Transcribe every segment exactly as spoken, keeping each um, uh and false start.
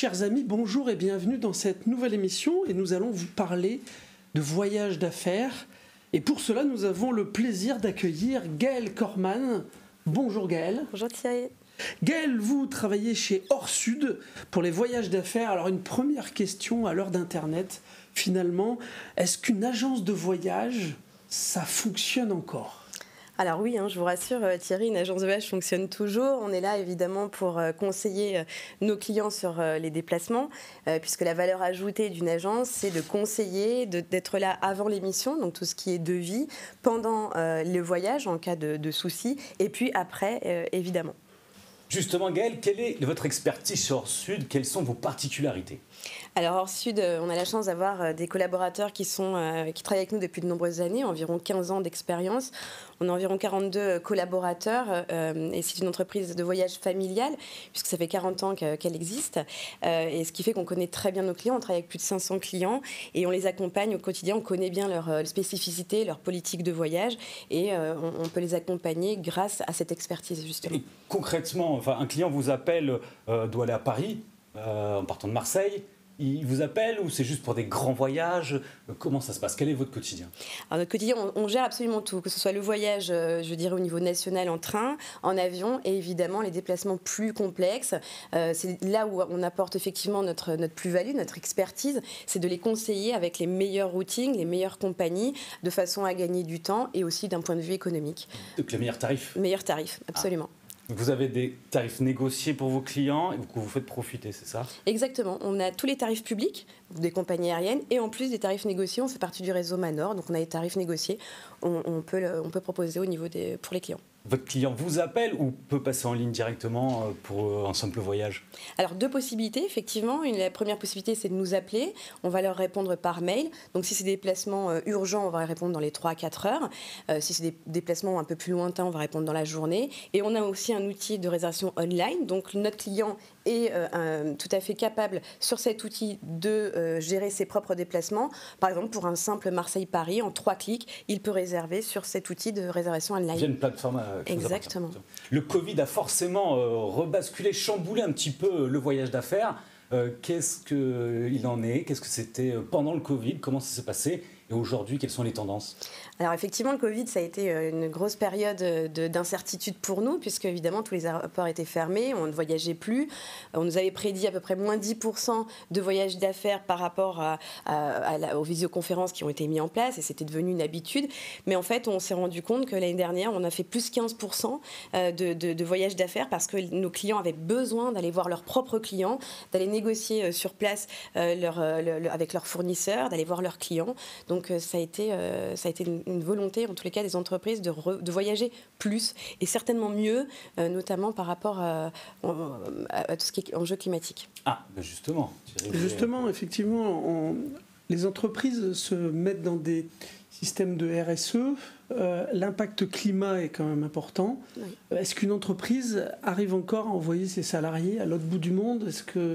chers amis, bonjour et bienvenue dans cette nouvelle émission et nous allons vous parler de voyage d'affaires. Et pour cela, nous avons le plaisir d'accueillir Gaëlle Corman. Bonjour Gaëlle. Bonjour Thierry. Gaëlle, vous travaillez chez Hors Sud pour les voyages d'affaires. Alors une première question à l'heure d'Internet, finalement, est-ce qu'une agence de voyage, ça fonctionne encore ? Alors oui, hein, je vous rassure Thierry, une agence de voyage fonctionne toujours. On est là évidemment pour conseiller nos clients sur les déplacements, puisque la valeur ajoutée d'une agence, c'est de conseiller, de, d'être là avant l'émission, donc tout ce qui est devis, pendant le voyage en cas de, de soucis, et puis après, évidemment. Justement, Gaëlle, quelle est votre expertise sur Hors Sud? Quelles sont vos particularités? Alors Hors Sud, on a la chance d'avoir des collaborateurs qui, sont, qui travaillent avec nous depuis de nombreuses années, environ quinze ans d'expérience. On a environ quarante-deux collaborateurs euh, et c'est une entreprise de voyage familiale puisque ça fait quarante ans qu'elle existe. Euh, et ce qui fait qu'on connaît très bien nos clients. On travaille avec plus de cinq cents clients et on les accompagne au quotidien. On connaît bien leurs spécificités, leur politique de voyage et euh, on, on peut les accompagner grâce à cette expertise justement. Et concrètement, enfin, un client vous appelle, euh, doit aller à Paris euh, en partant de Marseille. Il vous appelle ou c'est juste pour des grands voyages? Comment ça se passe? Quel est votre quotidien? Alors, notre quotidien, on, on gère absolument tout, que ce soit le voyage, euh, je dirais, au niveau national en train, en avion et évidemment les déplacements plus complexes. Euh, c'est là où on apporte effectivement notre, notre plus-value, notre expertise, c'est de les conseiller avec les meilleurs routings, les meilleures compagnies, de façon à gagner du temps et aussi d'un point de vue économique. Donc les meilleurs tarifs? Meilleurs tarifs, absolument. Ah. Vous avez des tarifs négociés pour vos clients et que vous faites profiter, c'est ça? Exactement. On a tous les tarifs publics des compagnies aériennes et en plus des tarifs négociés. On fait partie du réseau Manor, donc on a les tarifs négociés. On, on, peut, on peut proposer au niveau des, pour les clients. Votre client vous appelle ou peut passer en ligne directement pour un simple voyage? Alors, deux possibilités, effectivement. Une, la première possibilité, c'est de nous appeler. On va leur répondre par mail. Donc, si c'est des déplacements euh, urgents, on va répondre dans les trois à quatre heures. Euh, si c'est des déplacements un peu plus lointains, on va répondre dans la journée. Et on a aussi un outil de réservation online. Donc, notre client est euh, un, tout à fait capable, sur cet outil, de euh, gérer ses propres déplacements. Par exemple, pour un simple Marseille-Paris, en trois clics, il peut réserver sur cet outil de réservation online. Via une plateforme. Exactement. Le Covid a forcément euh, rebasculé, chamboulé un petit peu le voyage d'affaires. Euh, qu'est-ce qu'il en est? Qu'est-ce que c'était pendant le Covid? Comment ça s'est passé? Et aujourd'hui, quelles sont les tendances? Alors effectivement, le Covid, ça a été une grosse période de, d'incertitude pour nous, puisque évidemment tous les aéroports étaient fermés, on ne voyageait plus. On nous avait prédit à peu près moins dix pour cent de voyages d'affaires par rapport à, à, à la, aux visioconférences qui ont été mises en place, et c'était devenu une habitude. Mais en fait, on s'est rendu compte que l'année dernière, on a fait plus quinze pour cent de, de, de voyages d'affaires parce que nos clients avaient besoin d'aller voir leurs propres clients, d'aller négocier sur place leur, leur, avec leurs fournisseurs, d'aller voir leurs clients. Donc Donc ça a été, euh, ça a été une, une volonté, en tous les cas, des entreprises de, re, de voyager plus et certainement mieux, euh, notamment par rapport à, à, à tout ce qui est enjeu climatique. Ah, ben justement. Justement, effectivement, on, les entreprises se mettent dans des systèmes de R S E. Euh, l'impact climat est quand même important. Oui. Est-ce qu'une entreprise arrive encore à envoyer ses salariés à l'autre bout du monde? Est-ce que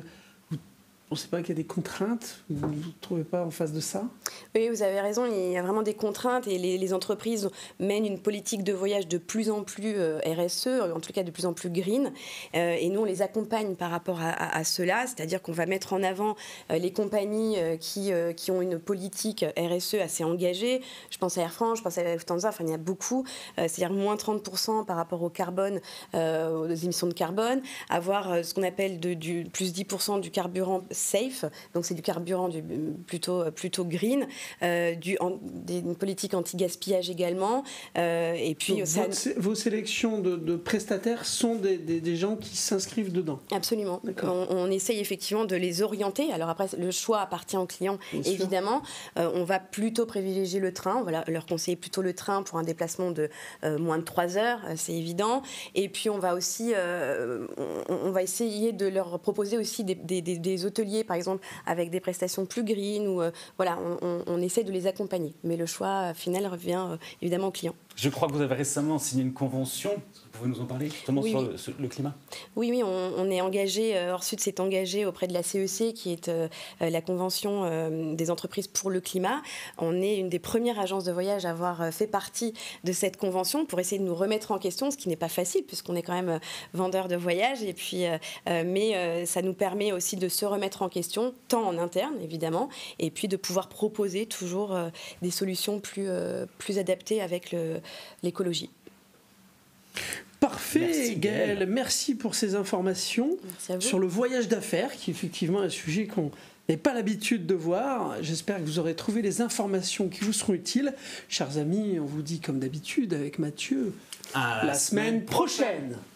on ne sait pas qu'il y a des contraintes, vous ne trouvez pas en face de ça? Oui, vous avez raison, il y a vraiment des contraintes et les, les entreprises mènent une politique de voyage de plus en plus euh, R S E, en tout cas de plus en plus green. Euh, et nous, on les accompagne par rapport à, à, à cela, c'est-à-dire qu'on va mettre en avant euh, les compagnies euh, qui, euh, qui ont une politique R S E assez engagée. Je pense à Air France, je pense à Lufthansa, enfin il y a beaucoup. Euh, c'est-à-dire moins trente pour cent par rapport au carbone, euh, aux émissions de carbone, avoir euh, ce qu'on appelle de, du plus dix pour cent du carburant safe, donc c'est du carburant du, plutôt, plutôt green, euh, du, en, des, une politique anti-gaspillage également. Euh, et puis, donc, ça... votre, vos sélections de, de prestataires sont des, des, des gens qui s'inscrivent dedans? Absolument. On, on essaye effectivement de les orienter. Alors après, le choix appartient aux clients, bien évidemment. Euh, on va plutôt privilégier le train. On va leur conseiller plutôt le train pour un déplacement de euh, moins de trois heures, c'est évident. Et puis, on va aussi euh, on, on va essayer de leur proposer aussi des, des, des, des hôteliers, par exemple, avec des prestations plus green. Ou, euh, voilà, on, on, on essaie de les accompagner. Mais le choix final revient euh, évidemment au client. Je crois que vous avez récemment signé une convention Vous pouvez nous en parler justement oui, sur oui. Le, sur le climat? Oui, oui, on, on est engagé, euh, Orsud s'est engagé auprès de la C E C, qui est euh, la Convention euh, des entreprises pour le climat. On est une des premières agences de voyage à avoir fait partie de cette convention pour essayer de nous remettre en question, ce qui n'est pas facile puisqu'on est quand même vendeur de voyage. Et puis, euh, mais euh, ça nous permet aussi de se remettre en question, tant en interne évidemment, et puis de pouvoir proposer toujours euh, des solutions plus, euh, plus adaptées avec le, l'écologie. Parfait, merci, Gaëlle. Gaëlle. Merci pour ces informations sur le voyage d'affaires, qui est effectivement un sujet qu'on n'avez pas l'habitude de voir. J'espère que vous aurez trouvé les informations qui vous seront utiles. Chers amis, on vous dit comme d'habitude avec Mathieu, À la semaine prochaine.